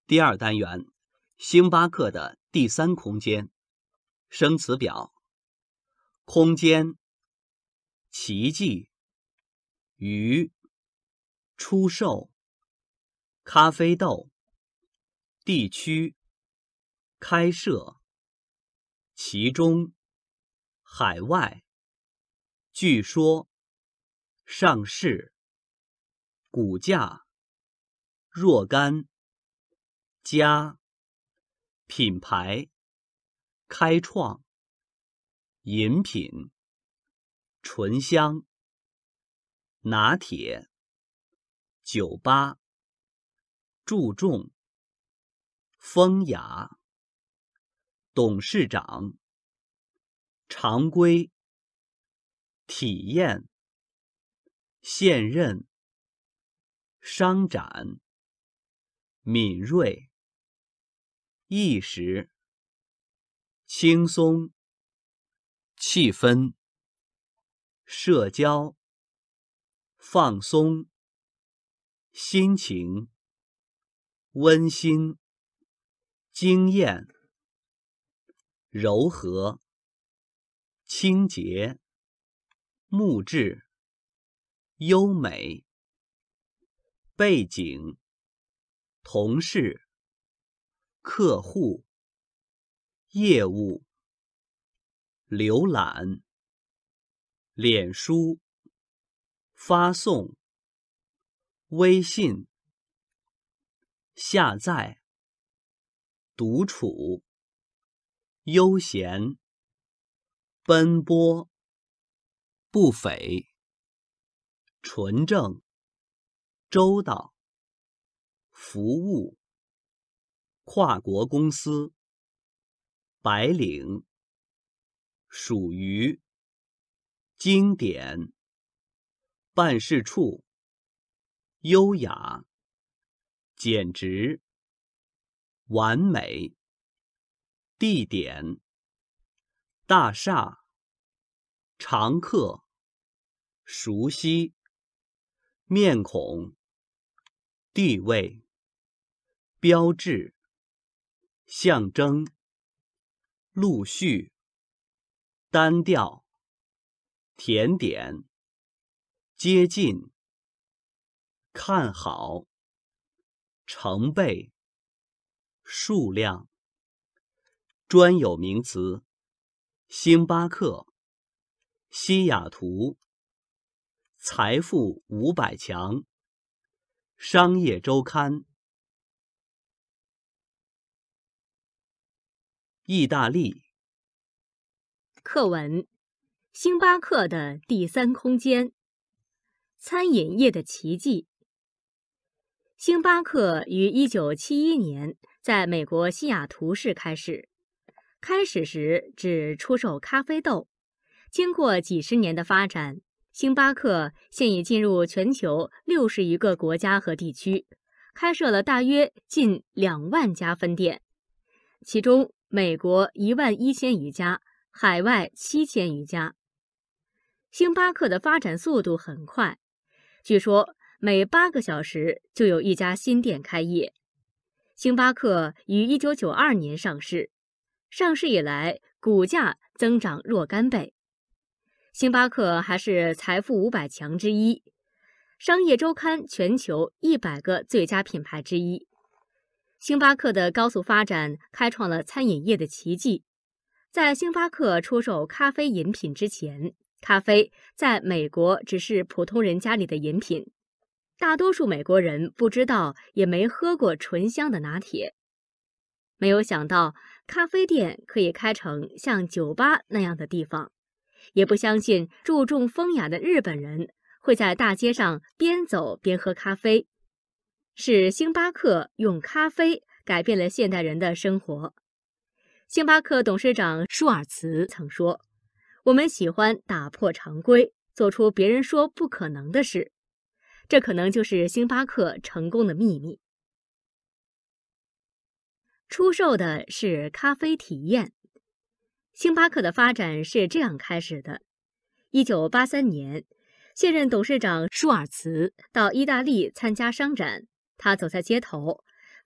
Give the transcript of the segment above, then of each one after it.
第二单元，星巴克的第三空间。生词表：空间、奇迹、鱼、出售、咖啡豆、地区、开设、其中、海外、据说、上市、股价、若干、家、品牌、开创、饮品、醇香、拿铁、酒吧、注重、风雅、董事长、常规、体验、现任、商展、敏锐、意识、轻松、气氛、社交、放松、心情、温馨、经验、柔和、清洁、木质、优美、背景、同事、客户、业务、浏览、脸书、发送、微信、下载、独处、悠闲、奔波、不菲、纯正、周到、服务、跨国公司、白领、属于、经典、办事处、优雅、简直、完美、地点、大厦、常客、熟悉、面孔、地位、标志、象征、陆续、单调、甜点、接近、看好、成倍、数量。专有名词：星巴克、西雅图、财富500强、商业周刊。意大利。 课文：星巴克的第三空间。餐饮业的奇迹。星巴克于1971年在美国西雅图市开始，开始时只出售咖啡豆，经过几十年的发展，星巴克现已进入全球60余个国家和地区，开设了大约近2万家分店，其中美国11000余家，海外7000余家。星巴克的发展速度很快，据说每8个小时就有一家新店开业。星巴克于1992年上市，上市以来股价增长若干倍。星巴克还是财富500强之一，商业周刊全球100个最佳品牌之一。星巴克的高速发展开创了餐饮业的奇迹。在星巴克出售咖啡饮品之前，咖啡在美国只是普通人家里的饮品，大多数美国人不知道也没喝过醇香的拿铁。没有想到咖啡店可以开成像酒吧那样的地方，也不相信注重风雅的日本人会在大街上边走边喝咖啡。是星巴克用咖啡改变了现代人的生活。星巴克董事长舒尔茨曾说：“我们喜欢打破常规，做出别人说不可能的事。”这可能就是星巴克成功的秘密。出售的是咖啡体验。星巴克的发展是这样开始的：1983年，现任董事长舒尔茨到意大利参加商展，他走在街头，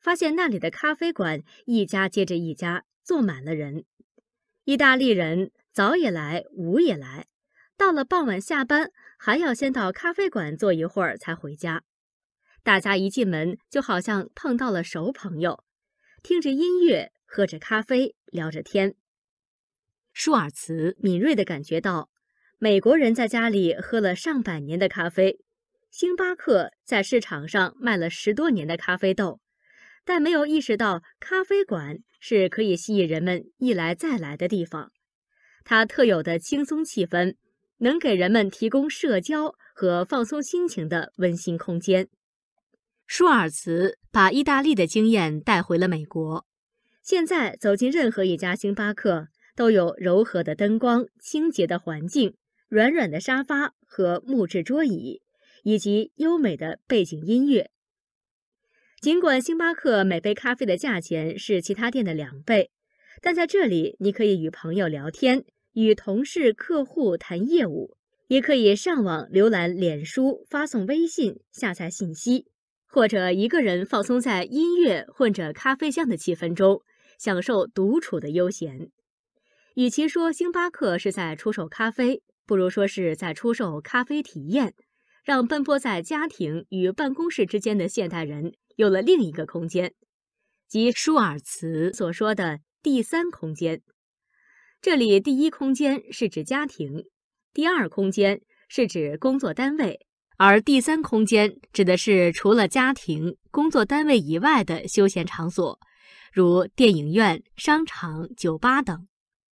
发现那里的咖啡馆一家接着一家，坐满了人。意大利人早也来，午也来，到了傍晚下班，还要先到咖啡馆坐一会儿才回家。大家一进门，就好像碰到了熟朋友，听着音乐，喝着咖啡，聊着天。舒尔茨敏锐地感觉到，美国人在家里喝了上百年的咖啡，星巴克在市场上卖了10多年的咖啡豆，但没有意识到咖啡馆是可以吸引人们一来再来的地方。它特有的轻松气氛，能给人们提供社交和放松心情的温馨空间。舒尔茨把意大利的经验带回了美国，现在走进任何一家星巴克，都有柔和的灯光、清洁的环境、软软的沙发和木质桌椅，以及优美的背景音乐。尽管星巴克每杯咖啡的价钱是其他店的2倍，但在这里你可以与朋友聊天，与同事、客户谈业务，也可以上网浏览脸书、发送微信、下载信息，或者一个人放松在音乐混着咖啡香的气氛中，享受独处的悠闲。与其说星巴克是在出售咖啡，不如说是在出售咖啡体验，让奔波在家庭与办公室之间的现代人有了另一个空间，即舒尔茨所说的第3空间。这里第1空间是指家庭，第2空间是指工作单位，而第3空间指的是除了家庭、工作单位以外的休闲场所，如电影院、商场、酒吧等。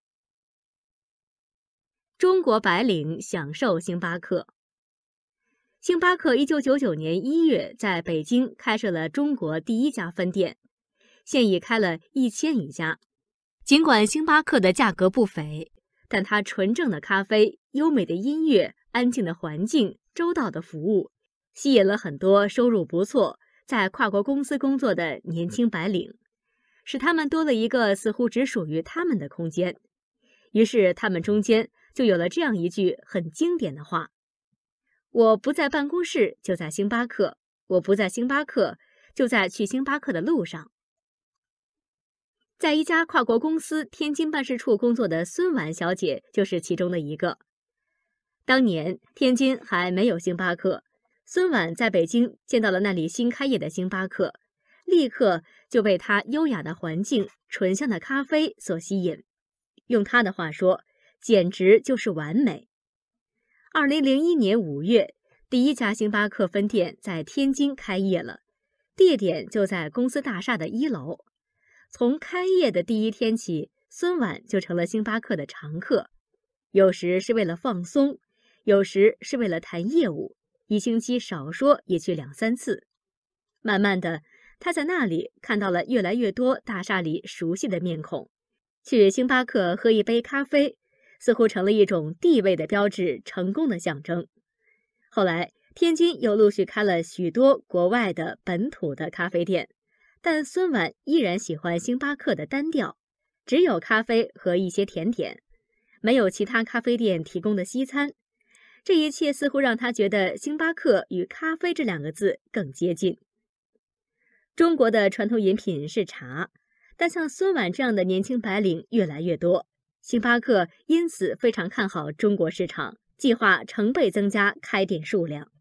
中国白领享受星巴克。星巴克1999年1月在北京开设了中国第1家分店，现已开了1000余家。尽管星巴克的价格不菲，但它纯正的咖啡、优美的音乐、安静的环境、周到的服务，吸引了很多收入不错、在跨国公司工作的年轻白领，使他们多了一个似乎只属于他们的空间。于是他们中间就有了这样一句很经典的话：我不在办公室，就在星巴克；我不在星巴克，就在去星巴克的路上。在一家跨国公司天津办事处工作的孙婉小姐就是其中的一个。当年天津还没有星巴克，孙婉在北京见到了那里新开业的星巴克，立刻就被它优雅的环境、醇香的咖啡所吸引。用她的话说，简直就是完美。2001年5月，第1家星巴克分店在天津开业了，地点就在公司大厦的1楼。从开业的第1天起，孙婉就成了星巴克的常客，有时是为了放松，有时是为了谈业务，一星期少说也去2、3次。慢慢的，他在那里看到了越来越多大厦里熟悉的面孔，去星巴克喝一杯咖啡似乎成了一种地位的标志，成功的象征。后来天津又陆续开了许多国外的本土的咖啡店，但孙婉依然喜欢星巴克的单调，只有咖啡和一些甜点，没有其他咖啡店提供的西餐。这一切似乎让他觉得星巴克与咖啡这2个字更接近。中国的传统饮品是茶，但像孙婉这样的年轻白领越来越多，星巴克因此非常看好中国市场，计划成倍增加开店数量。